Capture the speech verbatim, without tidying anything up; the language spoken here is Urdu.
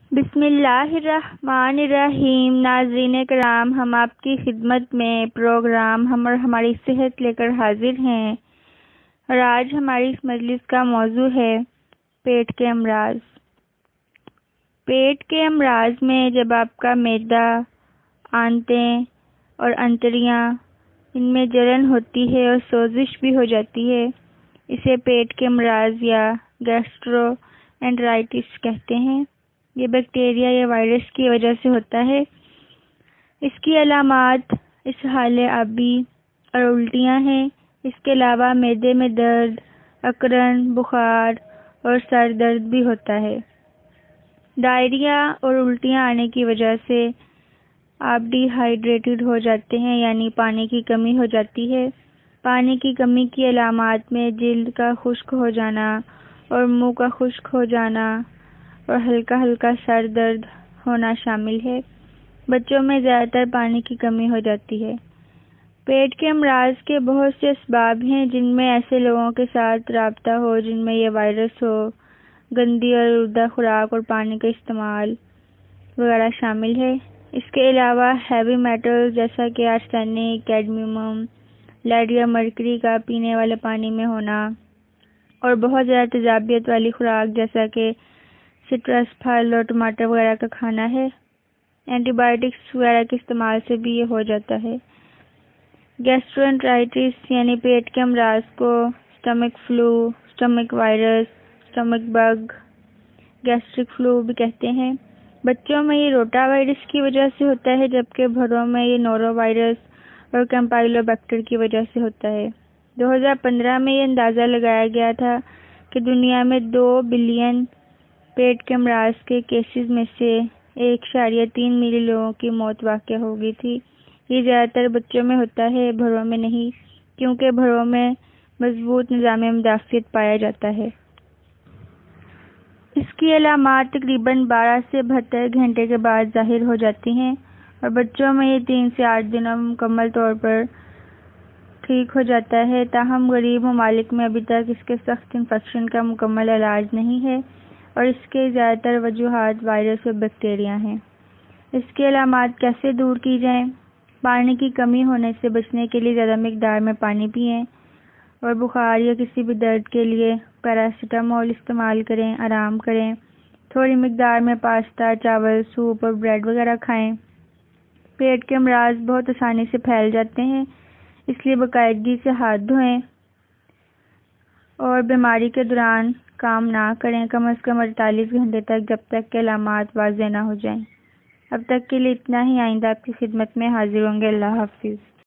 بسم اللہ الرحمن الرحیم۔ ناظرین کرام، ہم آپ کی خدمت میں پروگرام ہم اور ہماری صحت لے کر حاضر ہیں، اور آج ہماری اس مجلس کا موضوع ہے پیٹ کے امراض۔ پیٹ کے امراض میں جب آپ کا معدہ، آنتیں اور انتڑیاں، ان میں جلن ہوتی ہے اور سوزش بھی ہو جاتی ہے، اسے پیٹ کے امراض یا گیسٹرو انٹرائٹس کہتے ہیں۔ یہ بیکٹیریا یا وائرس کی وجہ سے ہوتا ہے۔ اس کی علامات اسہال آبی اور الٹیاں ہیں۔ اس کے علاوہ معدے میں درد، اکرن، بخار اور سر درد بھی ہوتا ہے۔ ڈائریا اور الٹیاں آنے کی وجہ سے آپ ڈی ہائیڈریٹڈ ہو جاتے ہیں، یعنی پانی کی کمی ہو جاتی ہے۔ پانی کی کمی کی علامات میں جلد کا خشک ہو جانا اور منہ کا خشک ہو جانا اور ہلکا ہلکا سر درد ہونا شامل ہے۔ بچوں میں زیادہ تر پانی کی کمی ہو جاتی ہے۔ پیٹ کے امراض کے بہت سے اسباب ہیں، جن میں ایسے لوگوں کے ساتھ رابطہ ہو جن میں یہ وائرس ہو، گندی اور آلودہ خوراک اور پانی کا استعمال وغیرہ شامل ہے۔ اس کے علاوہ ہیوی میٹل جیسا کہ آرسینک، کیڈمیم، لیڈ یا مرکری کا پینے والے پانی میں ہونا، اور بہت زیادہ تیزابیت والی خوراک جیسا کہ سٹرس پھل اور ٹماٹر وغیرہ کا کھانا ہے۔ اینٹی بائیوٹکس وغیرہ کے استعمال سے بھی یہ ہو جاتا ہے۔ گیسٹرونٹرائٹس یعنی پیٹ کے امراض کو stomach flu, stomach virus, stomach bug, gastric flu بھی کہتے ہیں۔ بچوں میں یہ روٹا وائرس کی وجہ سے ہوتا ہے، جبکہ بڑوں میں یہ نورو وائرس اور کیمپائلو بیکٹر کی وجہ سے ہوتا ہے۔ دو ہزار پندرہ میں یہ اندازہ لگایا گیا تھا کہ دنیا میں دو بلین پیٹ کے امراض کے کیسز میں سے ایک اشاریہ تین ملین لوگوں کی موت واقع ہو گئی تھی۔ یہ زیادہ تر بچوں میں ہوتا ہے، بڑوں میں نہیں، کیونکہ بڑوں میں مضبوط نظام مدافعت پایا جاتا ہے۔ اس کی علامات تقریباً بارہ سے بہتر گھنٹے کے بعد ظاہر ہو جاتی ہیں، اور بچوں میں یہ تین سے آٹھ دنوں میں مکمل طور پر ٹھیک ہو جاتا ہے۔ تاہم غریب ممالک میں ابھی تک اس کے سخت انفیکشن کا مکمل علاج نہیں ہے، اور اس کے زیادہ تر وجوہات وائرس اور بیکٹیریا ہیں۔ اس کی علامات کیسے دور کی جائیں؟ پانی کی کمی ہونے سے بچنے کے لیے زیادہ مقدار میں پانی پئیں، اور بخار یا کسی بھی درد کے لیے پیراسیٹامول استعمال کریں، آرام کریں۔ تھوڑی مقدار میں پاستا، چاول، سوپ اور بریڈ وغیرہ کھائیں۔ پیٹ کے امراض بہت آسانی سے پھیل جاتے ہیں، اس لیے باقاعدگی سے ہاتھ دھوئیں اور بیماری کے دوران کام نہ کریں، کم از کم اڑتالیس گھنٹے تک، جب تک کہ علامات واضح نہ ہو جائیں۔ اب تک کے لیے اتنا ہی۔ آئندہ آپ کی خدمت میں حاضر ہوں گے۔ اللہ حافظ۔